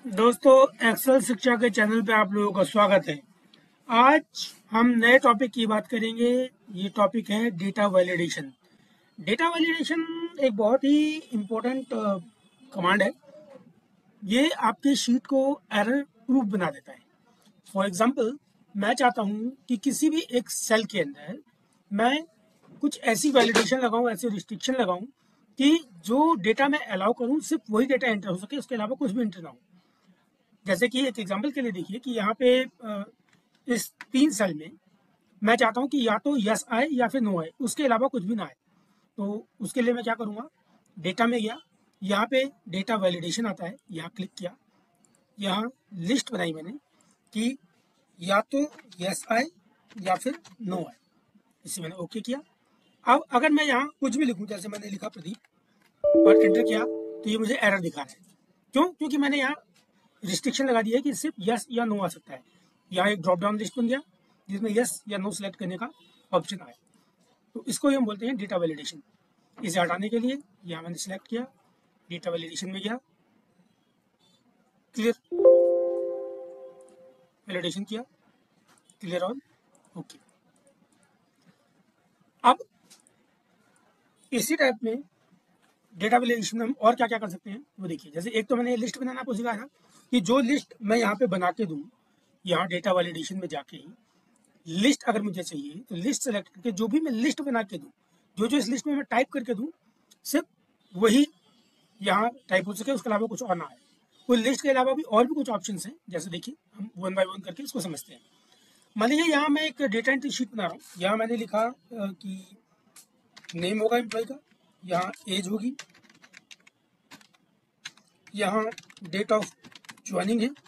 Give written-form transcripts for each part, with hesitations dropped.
दोस्तों, एक्सेल शिक्षा के चैनल पे आप लोगों का स्वागत है। आज हम नए टॉपिक की बात करेंगे। ये टॉपिक है डेटा वैलिडेशन। डेटा वैलिडेशन एक बहुत ही इम्पोर्टेंट कमांड है। ये आपके शीट को एरर प्रूफ बना देता है। फॉर एग्जांपल, मैं चाहता हूँ कि किसी भी एक सेल के अंदर मैं कुछ ऐसी वैलिडेशन लगाऊं, ऐसे रिस्ट्रिक्शन लगाऊं कि जो डेटा मैं अलाउ करूं सिर्फ वही डेटा एंटर हो सके, उसके अलावा कुछ भी एंटर ना हो। जैसे कि एक एग्जांपल के लिए देखिए कि यहाँ पे इस 3 सेल में मैं चाहता हूँ कि या तो यस आए या फिर नो आए, उसके अलावा कुछ भी ना आए। तो उसके लिए मैं क्या करूँगा, डेटा में गया, यहाँ पे डेटा वैलिडेशन आता है, यहाँ क्लिक किया, यहाँ लिस्ट बनाई मैंने कि या तो यस आए या फिर नो आए। इसे मैंने ओके किया। अब अगर मैं यहाँ कुछ भी लिखूँ, जैसे मैंने लिखा प्रदीप और एंटर किया, तो ये मुझे एरर दिखा रहा है। क्यों? क्योंकि मैंने यहाँ रिस्ट्रिक्शन लगा दिया है कि सिर्फ यस या नो आ सकता है। यहाँ एक ड्रॉप डाउन लिस्ट बन गया जिसमें यस या नो सेलेक्ट करने का ऑप्शन आया। तो इसको ही हम बोलते हैं डेटा वैलिडेशन। इसे हटाने के लिए यहाँ मैंने सेलेक्ट किया, डेटा वैलिडेशन में गया, क्लियर वैलिडेशन किया, क्लियर ऑल, ओके। अब इसी टाइप में डेटा वैलिडेशन में हम और क्या क्या कर सकते हैं वो देखिए। जैसे एक तो मैंने लिस्ट बनाना आपको सिखाया था कि जो लिस्ट मैं यहाँ पे बना के दूँ, यहाँ डेटा वैलिडेशन में जाके लिस्ट अगर मुझे चाहिए तो लिस्ट सेलेक्ट करके जो भी मैं लिस्ट बना के दूँ, जो जो इस लिस्ट में मैं टाइप करके दूँ, सिर्फ वही यहाँ टाइप हो सके, उसके अलावा कुछ और ना आए। कोई लिस्ट के अलावा भी और भी कुछ ऑप्शन हैं। जैसे देखिए, हम वन बाय वन करके इसको समझते हैं। मान लीजिए यहाँ मैं एक डेटा एंट्री शीट बना रहा हूँ। यहाँ मैंने लिखा कि नेम होगा एम्प्लॉय का, यहाँ एज होगी, यहाँ डेट ऑफ ज्वाइनिंग है।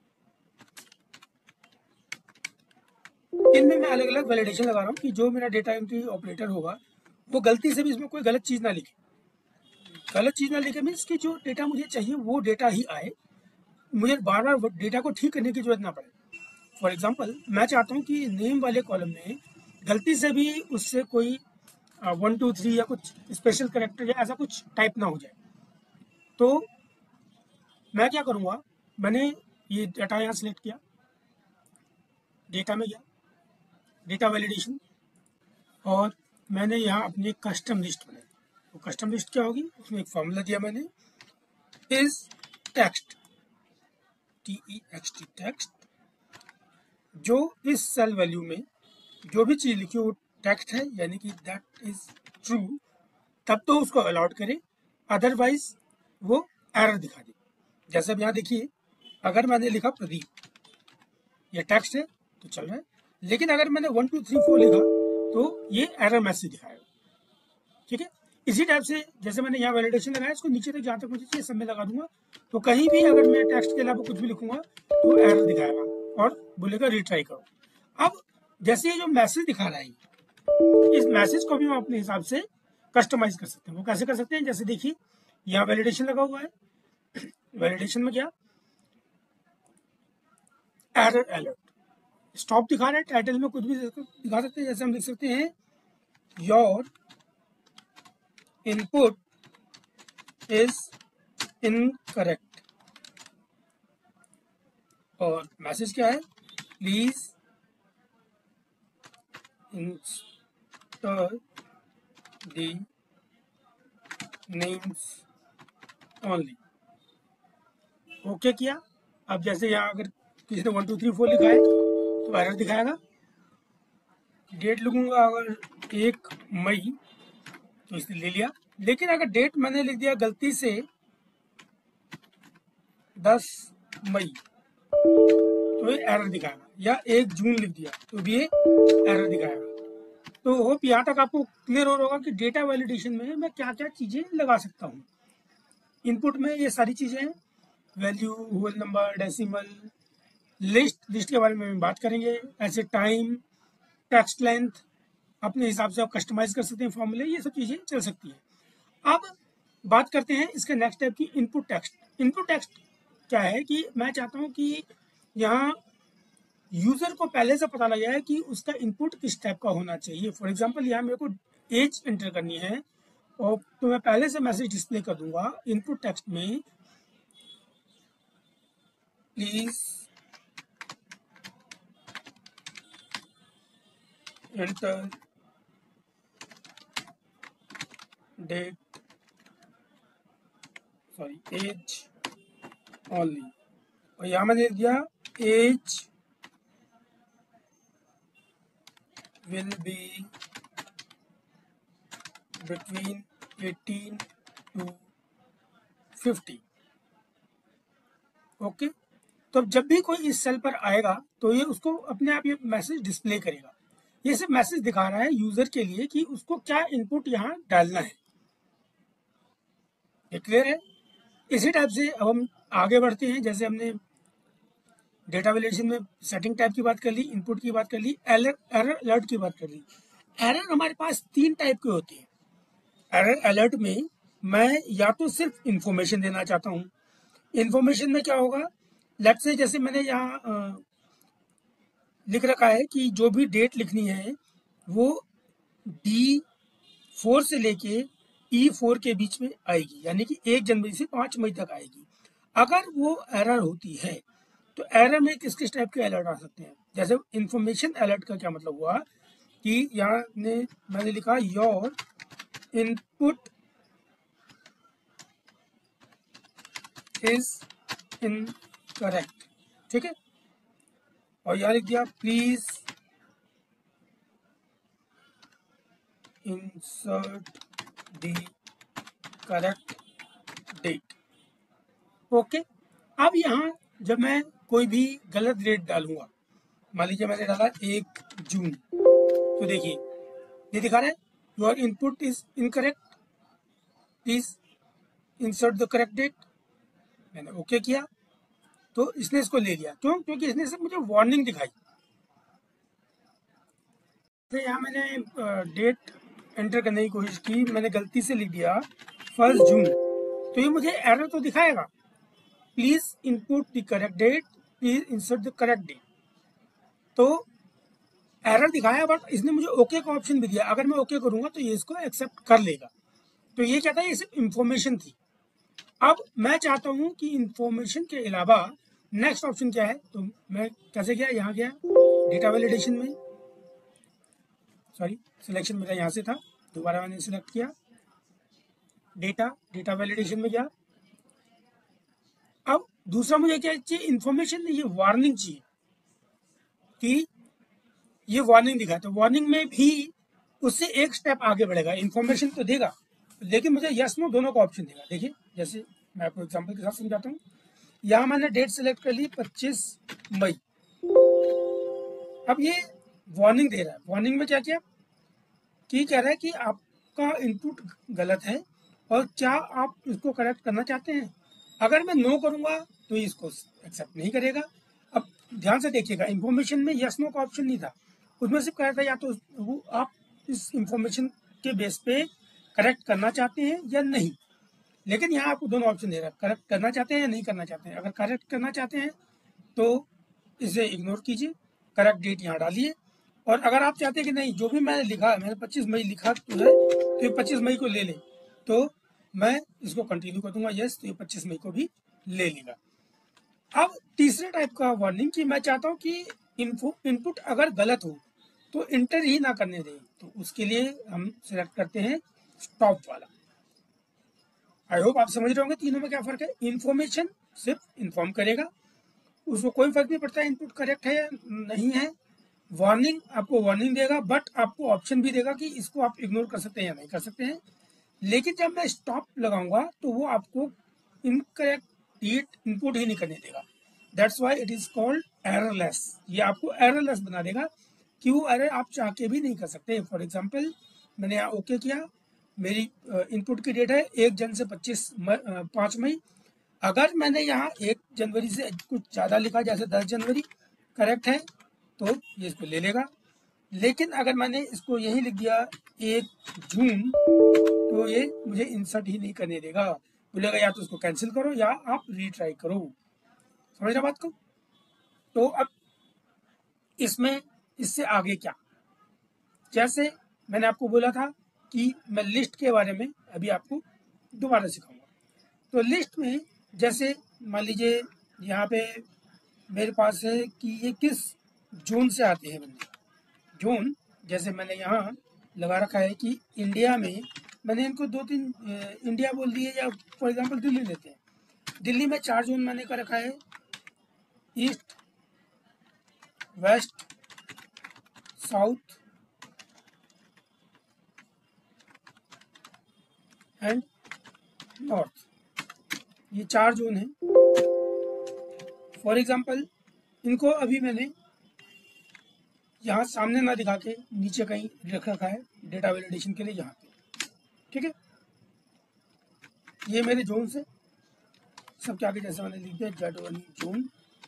इनमें मैं अलग अलग वैलिडेशन लगा रहा हूँ कि जो मेरा डेटा एंट्री ऑपरेटर होगा वो गलती से भी इसमें कोई गलत चीज़ ना लिखे। गलत चीज़ ना लिखे मीन्स कि जो डेटा मुझे चाहिए वो डेटा ही आए, मुझे बार बार डेटा को ठीक करने की जरूरत ना पड़े। फॉर एग्जाम्पल, मैं चाहता हूँ कि नेम वाले कॉलम में गलती से भी उससे कोई 1 2 3 या कुछ स्पेशल करेक्टर या ऐसा कुछ टाइप ना हो जाए। तो मैं क्या करूँगा, मैंने ये डाटा यहाँ सेलेक्ट किया, डेटा में गया, डेटा वैलिडेशन, और मैंने यहाँ अपनी एक कस्टम लिस्ट बनाई। तो कस्टम लिस्ट क्या होगी, उसमें एक फॉर्मूला दिया मैंने, इज टेक्स्ट, TEXT टेक्स्ट, जो इस सेल वैल्यू में जो भी चीज़ लिखी हो वो टेक्स्ट है, यानी कि दैट इज ट्रू, तब तो उसको अलाउड करें, अदरवाइज वो एरर दिखा दे। जैसे अब यहाँ देखिए, अगर मैंने लिखा प्रदीप, ये टेक्स्ट है तो चल रहा है, लेकिन अगर मैंने 1 2 3 4 लिखा तो ये एरर मैसेज दिखाएगा। ठीक है। इसी टाइप से जैसे मैंने यहाँ वैलिडेशन लगाया, इसको नीचे तक जहाँ तक मुझे चाहिए सब में लगा दूंगा। तो कहीं भी अगर मैं टेक्स्ट के अलावा कुछ भी लिखूंगा तो एरर दिखाएगा और बोलेगा रिट्राई करो। अब जैसे ये जो मैसेज दिखा रहा है, इस मैसेज को भी हम अपने हिसाब से कस्टमाइज कर सकते हैं। वो कैसे कर सकते हैं, जैसे देखिए यहाँ वैलिडेशन लगा हुआ है, वैलिडेशन में क्या, एरर अलर्ट, स्टॉप दिखा रहा है, टाइटल में कुछ भी दिखा सकते हैं। जैसे हम लिख सकते हैं योर इनपुट इज इनकरेक्ट, और मैसेज क्या है, please enter the names only. Okay किया। अब जैसे यहाँ अगर किसी ने 1 2 3 4 लिखा है तो एरर दिखाएगा। डेट लिखूंगा अगर 1 मई, तो इसने ले लिया। लेकिन अगर डेट मैंने लिख दिया गलती से 10 मई, तो ये एरर दिखाएगा, या 1 जून लिख दिया तो भी ये एरर दिखाएगा। तो होप यहाँ तक आपको क्लियर हो रहा होगा कि डेटा वैलिडेशन में मैं क्या क्या चीज़ें लगा सकता हूँ। इनपुट में ये सारी चीज़ें हैं, value, whole number, decimal, list के बारे में हम बात करेंगे। ऐसे टाइम, टेक्स्ट लेंथ, अपने हिसाब से आप कस्टमाइज कर सकते हैं फॉर्मूले, ये सब चीज़ें चल सकती हैं। अब बात करते हैं इसके नेक्स्ट स्टेप की, इनपुट टेक्स्ट। इनपुट टेक्स्ट क्या है कि मैं चाहता हूँ कि यहाँ यूजर को पहले से पता लग जाए कि उसका इनपुट किस टाइप का होना चाहिए। फॉर एग्जांपल, यहाँ मेरे को एज एंटर करनी है, और तो मैं पहले से मैसेज डिस्प्ले कर दूंगा इनपुट टेक्स्ट में, please enter date age only, और यहाँ मैंने दिया age will be between 18 to 50। Okay, तो अब जब भी कोई इस सेल पर आएगा तो ये उसको अपने आप ये मैसेज डिस्प्ले करेगा। ये सिर्फ मैसेज दिखा रहा है यूजर के लिए कि उसको क्या इनपुट यहाँ डालना है। ये क्लियर है? इसी टाइप से अब हम आगे बढ़ते हैं। जैसे हमने डेटा वैलिडेशन में सेटिंग टाइप की बात कर ली, इनपुट की बात कर ली, एरर अलर्ट की बात कर ली। एरर हमारे पास 3 टाइप के होते हैं। एरर अलर्ट में मैं या तो सिर्फ इंफॉर्मेशन देना चाहता हूँ। इंफॉर्मेशन में क्या होगा, लेट्स से जैसे मैंने यहाँ लिख रखा है कि जो भी डेट लिखनी है वो D4 से लेके E4 के बीच में आएगी, यानी कि 1 जनवरी से 5 मई तक आएगी। अगर वो एरर होती है तो एरर में किस किस टाइप के अलर्ट आ सकते हैं। जैसे इंफॉर्मेशन अलर्ट का क्या मतलब हुआ कि यहाँ मैंने लिखा योर इनपुट इज इनकरेक्ट, ठीक है, और यहाँ लिख दिया please insert the correct date. Okay, अब यहाँ जब मैं कोई भी गलत डेट डालूंगा, मान लीजिए मैंने डाला 1 जून, तो देखिए ये दिखा रहा है your input is incorrect, please insert the correct date. मैंने ओके किया तो इसने इसको ले लिया। क्यों? क्योंकि इसने सिर्फ मुझे वार्निंग दिखाई। तो यहाँ मैंने डेट एंटर करने की कोशिश की, मैंने गलती से लिख दिया 1 जून, तो ये मुझे एरर तो दिखाएगा, please input the correct date, please insert the correct date. तो एरर दिखाया बट इसने मुझे ओके का ऑप्शन भी दिया। अगर मैं ओके करूंगा तो ये इसको एक्सेप्ट कर लेगा। तो ये क्या था, ये सिर्फ इंफॉर्मेशन थी। अब मैं चाहता हूं कि इंफॉर्मेशन के अलावा नेक्स्ट ऑप्शन क्या है, तो मैं कैसे गया, यहाँ गया डेटा वैलिडेशन में, सॉरी सिलेक्शन मेरा यहाँ से था, दोबारा मैंने सिलेक्ट किया डेटा वैलिडेशन में गया। अब दूसरा मुझे क्या चाहिए, इंफॉर्मेशन नहीं, ये वार्निंग चाहिए कि ये वार्निंग दिखा। तो वार्निंग में भी उससे एक स्टेप आगे बढ़ेगा। इंफॉर्मेशन तो देगा लेकिन मुझे यस नो दोनों का ऑप्शन देगा। देखिए जैसे मैं आपको एग्जांपल के साथ समझाता हूँ। यहाँ मैंने डेट सेलेक्ट कर ली 25 मई। अब ये वार्निंग दे रहा है। वार्निंग में क्या किया कि कह रहा है कि आपका इनपुट गलत है और क्या आप इसको करेक्ट करना चाहते हैं। अगर मैं नो करूंगा तो इसको एक्सेप्ट नहीं करेगा। अब ध्यान से देखिएगा, इंफॉर्मेशन में यस नो का ऑप्शन नहीं था, उसमें सिर्फ कह रहा था या तो वो आप इस इंफॉर्मेशन के बेस पे करेक्ट करना चाहते हैं या नहीं। लेकिन यहाँ आपको दोनों ऑप्शन दे रहा है, करेक्ट करना चाहते हैं या नहीं करना चाहते हैं। अगर करेक्ट करना चाहते हैं तो इसे इग्नोर कीजिए, करेक्ट डेट यहाँ डालिए। और अगर आप चाहते हैं कि नहीं जो भी मैंने लिखा, मैंने 25 मई लिखा तो है तो ये 25 मई को ले ले, तो मैं इसको कंटिन्यू कर दूंगा यस, तो ये 25 मई को भी ले लेगा। अब तीसरे टाइप का वार्निंग कि मैं चाहता हूँ कि इनपुट अगर गलत हो तो इंटर ही ना करने दें, तो उसके लिए हम सिलेक्ट करते हैं स्टॉप वाला। आई होप आप समझ रहे होंगे तीनों में क्या फर्क है। इंफॉर्मेशन सिर्फ इन्फॉर्म करेगा, उसको कोई फर्क नहीं पड़ता इनपुट करेक्ट है या नहीं है। वार्निंग आपको वार्निंग देगा बट आपको ऑप्शन भी देगा कि इसको आप इग्नोर कर सकते हैं या नहीं कर सकते हैं। लेकिन जब मैं स्टॉप लगाऊंगा तो वो आपको इनकरेक्ट डेट इनपुट ही नहीं करने देगा। That's why it is called errorless. ये आपको एररलेस बना देगा कि वो एरर आप चाह के भी नहीं कर सकते। फॉर एग्जाम्पल मैंने यहाँ ओके किया, मेरी इनपुट की डेट है 1 जन से 5 मई। अगर मैंने यहाँ 1 जनवरी से कुछ ज़्यादा लिखा, जैसे 10 जनवरी करेक्ट है, तो ये इसको ले लेगा। लेकिन अगर मैंने इसको यही लिख दिया 1 जून, तो ये मुझे इंसर्ट ही नहीं करने देगा, बोलेगा या तो इसको कैंसिल करो या आप रीट्राई करो। समझ रहे बात को? तो अब इसमें इससे आगे क्या, जैसे मैंने आपको बोला था कि मैं लिस्ट के बारे में अभी आपको दोबारा सिखाऊंगा। तो लिस्ट में जैसे मान लीजिए यहाँ पे मेरे पास है कि ये किस जोन से आते हैं बंदे। जोन जैसे मैंने यहाँ लगा रखा है कि इंडिया में, मैंने इनको 2-3 इंडिया बोल दिए, या फॉर एग्जांपल दिल्ली लेते हैं। दिल्ली में 4 जोन मैंने कर रखा है, east, west, south and north. ये 4 जोन हैं। फॉर एग्जांपल इनको अभी मैंने यहाँ सामने ना दिखा के नीचे कहीं रख रखा है डेटा वैलिडेशन के लिए, यहाँ पे। ठीक है, ये मेरे जोन से सबके आगे जैसे मैंने लिख दिया Z1 जोन।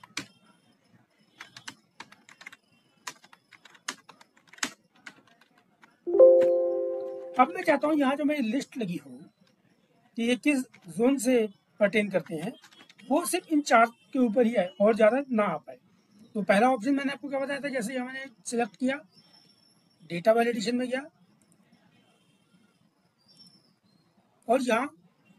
अब मैं चाहता हूँ यहाँ जो मेरी लिस्ट लगी हो कि ये किस जोन से पर्टेन करते हैं, वो सिर्फ इन 4 के ऊपर ही आए और ज़्यादा ना आ पाए। तो पहला ऑप्शन मैंने आपको क्या बताया था, जैसे यहाँ मैंने सिलेक्ट किया, डेटा वैलिडेशन में गया और यहाँ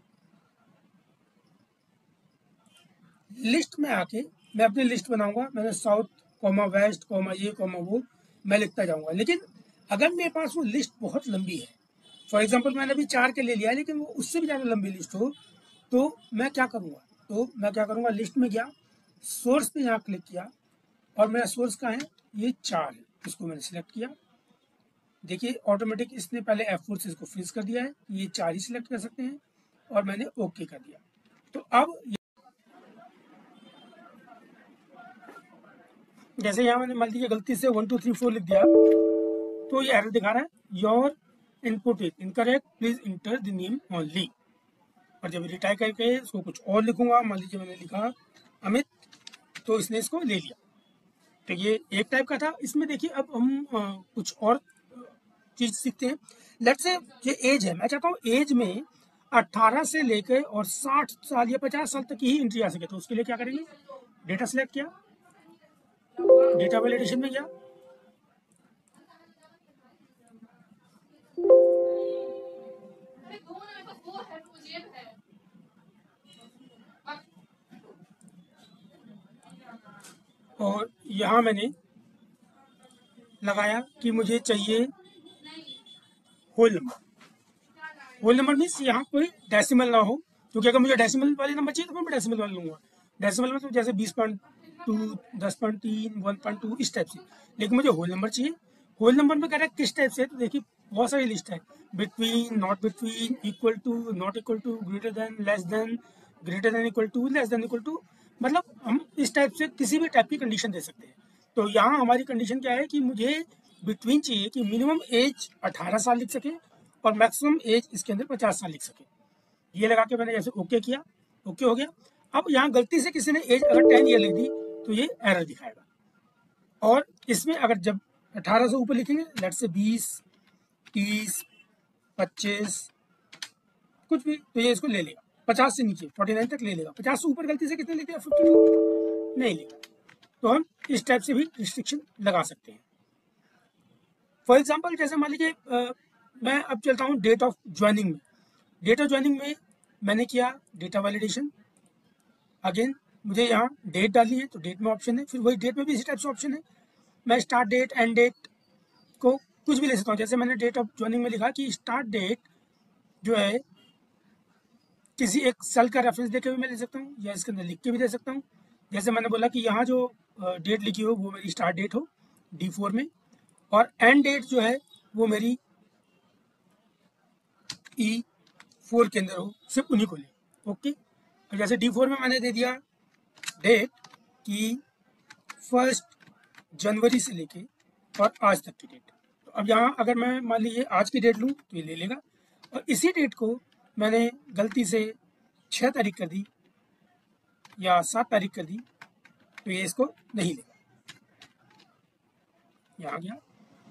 लिस्ट में आके मैं अपनी लिस्ट बनाऊंगा। मैंने साउथ कॉमा वेस्ट कॉमा ये कॉमा वो मैं लिखता जाऊंगा। लेकिन अगर मेरे पास वो लिस्ट बहुत लंबी है, फॉर एग्जांपल मैंने अभी 4 के ले लिया है, लेकिन वो उससे भी ज़्यादा लंबी लिस्ट हो, तो मैं क्या करूँगा, लिस्ट में गया, सोर्स पे यहाँ क्लिक किया और मेरा सोर्स कहाँ है, ये 4 है, इसको मैंने सिलेक्ट किया। देखिए ऑटोमेटिक इसने पहले F4 से इसको फ्रीज कर दिया है, ये 4 ही सिलेक्ट कर सकते हैं और मैंने ओके कर दिया। तो अब जैसे यहाँ मैंने मान लीजिए गलती से 1 2 3 4 लिख दिया, तो ये एरर दिखा रहा है, your input is incorrect, please enter the name only. और जब रिटाई करके इसको कुछ और लिखूंगा, मान लीजिए मैंने लिखा अमित, तो इसने इसको ले लिया। तो ये एक टाइप का था। इसमें देखिए अब हम कुछ और चीज सीखते हैं। लेट्स से ये एज है, मैं चाहता हूँ एज में 18 से लेकर और 60 साल या 50 साल तक की ही एंट्री आ सके। तो उसके लिए क्या करेंगे, डेटा सेलेक्ट किया, डेटा वैलिडेशन में गया, और यहाँ मैंने लगाया कि मुझे चाहिए whole number. Whole number means यहाँ कोई डेसिमल ना हो, क्योंकि अगर मुझे डेसिमल वाले नंबर चाहिए तो मैं डेसिमल वाले लूंगा। डेसिमल में तो जैसे 20.2, 10.3, 1.2 इस टाइप से। लेकिन मुझे होल नंबर चाहिए। होल नंबर में कह रहा है किस टाइप से, तो देखिए बहुत सारी लिस्ट है, between, not between, equal to, not equal to, greater than, less than, greater than equal to, less than equal to. मतलब हम इस टाइप से किसी भी टाइप की कंडीशन दे सकते हैं। तो यहाँ हमारी कंडीशन क्या है कि मुझे बिटवीन चाहिए कि मिनिमम एज 18 साल लिख सके और मैक्सिमम एज इसके अंदर 50 साल लिख सके। ये लगा के मैंने जैसे ओके किया, ओके हो गया। अब यहाँ गलती से किसी ने एज अगर 10 ईयर लिख दी तो ये एरर दिखाएगा। और इसमें अगर जब 18 से ऊपर लिखेंगे, लेट से 20, 30, 25 कुछ भी, तो ये इसको ले लेगा। 50 से नीचे 49 तक ले लेगा। 50 से ऊपर गलती से कितने लिख दिया, 52 नहीं लेगा। तो हम इस टाइप से भी रिस्ट्रिक्शन लगा सकते हैं। फॉर एग्जाम्पल जैसे मान लीजिए मैं अब चलता हूँ डेट ऑफ ज्वाइनिंग में। डेट ऑफ ज्वाइनिंग में मैंने किया डेटा वैलिडेशन। अगेन मुझे यहाँ डेट डालनी है, तो डेट में ऑप्शन है, फिर वही डेट में भी इसी टाइप से ऑप्शन है। मैं स्टार्ट डेट, एंड डेट को कुछ भी ले सकता हूँ। जैसे मैंने डेट ऑफ ज्वाइनिंग में लिखा कि स्टार्ट डेट जो है किसी एक सेल का रेफरेंस देके भी मैं ले सकता हूँ, या इसके अंदर लिख के भी दे सकता हूँ। जैसे मैंने बोला कि यहाँ जो डेट लिखी हो वो मेरी स्टार्ट डेट हो D4 में, और एंड डेट जो है वो मेरी E4 के अंदर हो, सिर्फ उन्हीं को ले। ओके, और जैसे D4 में मैंने दे दिया डेट कि 1 जनवरी से लेके और आज तक की डेट। तो अब यहाँ अगर मैं मान लीजिए आज की डेट लूँ तो ये ले लेगा, और इसी डेट को मैंने गलती से 6 तारीख कर दी या 7 तारीख कर दी तो ये इसको नहीं लेगा। यहाँ गया,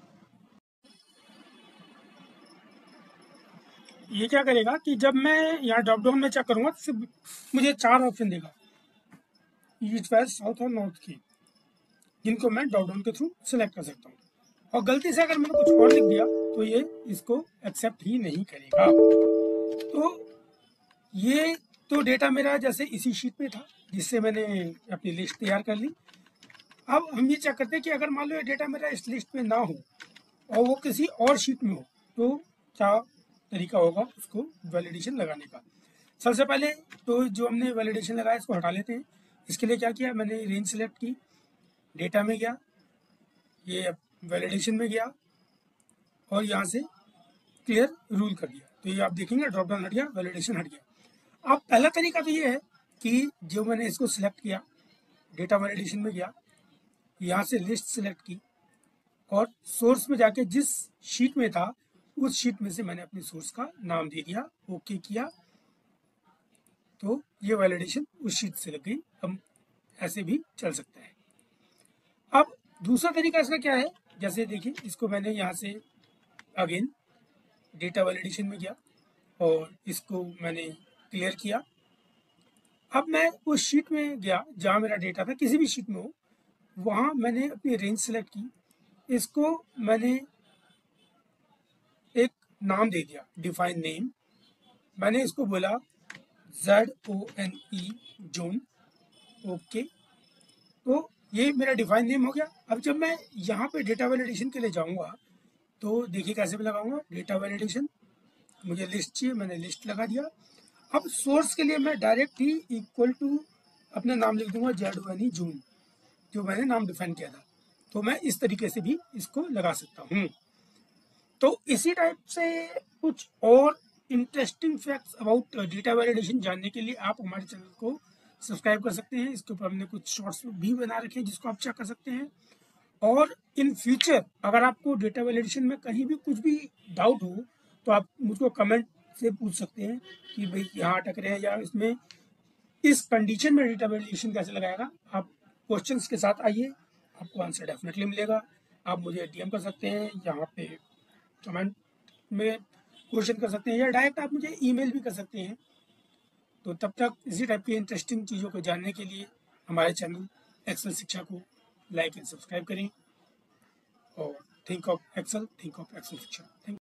ये क्या करेगा कि जब मैं यहाँ ड्रॉप डाउन में चेक करूँगा तो सिर्फ मुझे 4 ऑप्शन देगा, ईस्ट, वेस्ट, साउथ और नॉर्थ की, जिनको मैं ड्रॉप डाउन के थ्रू सेलेक्ट कर सकता हूँ। और गलती से अगर मैंने कुछ और लिख दिया तो ये इसको एक्सेप्ट ही नहीं करेगा। तो ये तो डेटा मेरा जैसे इसी शीट में था जिससे मैंने अपनी लिस्ट तैयार कर ली। अब हम ये चेक करते हैं कि अगर मान लो ये डेटा मेरा इस लिस्ट में ना हो और वो किसी और शीट में हो तो क्या तरीका होगा उसको वैलिडेशन लगाने का। सबसे पहले तो जो हमने वैलिडेशन लगाया इसको हटा लेते हैं। इसके लिए क्या किया, मैंने रेंज सेलेक्ट की, डेटा में गया, ये वैलिडेशन में गया और यहाँ से क्लियर रूल कर दिया। तो ये आप देखेंगे ड्रॉप डाउन हट गया, वैलिडेशन हट गया। अब पहला तरीका तो ये है कि जो मैंने इसको सिलेक्ट किया, डेटा वैलिडेशन में गया, यहाँ से लिस्ट सिलेक्ट की और सोर्स में जाके जिस शीट में था उस शीट में से मैंने अपने सोर्स का नाम दे दिया, ओके किया, तो ये वैलिडेशन उस शीट से लग गई। हम ऐसे भी चल सकता है। अब दूसरा तरीका इसका क्या है, जैसे देखिए इसको मैंने यहाँ से अगेन डेटा वैलिडेशन में गया और इसको मैंने क्लियर किया। अब मैं उस शीट में गया जहाँ मेरा डेटा था, किसी भी शीट में हो, वहाँ मैंने अपनी रेंज सेलेक्ट की, इसको मैंने एक नाम दे दिया, डिफाइन नेम। मैंने इसको बोला ZONE जोन, ओके। तो ये मेरा डिफाइन नेम हो गया। अब जब मैं यहाँ पे डेटा वैलिडेशन के लिए जाऊँगा तो देखिए कैसे मैं लगाऊंगा, डेटा वैलिडेशन, मुझे लिस्ट चाहिए, मैंने लिस्ट लगा दिया। अब सोर्स के लिए मैं डायरेक्ट ही इक्वल टू अपना नाम लिख दूंगा ZONE जून, जो मैंने नाम डिफाइन किया था। तो मैं इस तरीके से भी इसको लगा सकता हूँ। तो इसी टाइप से कुछ और interesting facts about data validation जानने के लिए आप हमारे चैनल को सब्सक्राइब कर सकते हैं। इसके ऊपर हमने कुछ शॉर्ट्स भी बना रखे हैं जिसको आप चेक कर सकते हैं। और इन फ्यूचर अगर आपको डेटा वैलिडेशन में कहीं भी कुछ भी डाउट हो तो आप मुझको कमेंट से पूछ सकते हैं कि भाई यहाँ अटक रहे हैं या इसमें इस कंडीशन में डेटा वैलिडेशन कैसे लगाएगा। आप क्वेश्चंस के साथ आइए, आपको आंसर डेफिनेटली मिलेगा। आप मुझे डीएम कर सकते हैं, यहाँ पे कमेंट में क्वेश्चन कर सकते हैं या डायरेक्ट आप मुझे ईमेल भी कर सकते हैं। तो तब तक इसी टाइप की इंटरेस्टिंग चीज़ों को जानने के लिए हमारे चैनल एक्सेल शिक्षा को लाइक एंड सब्सक्राइब करें और think of Excel Shiksha. Thank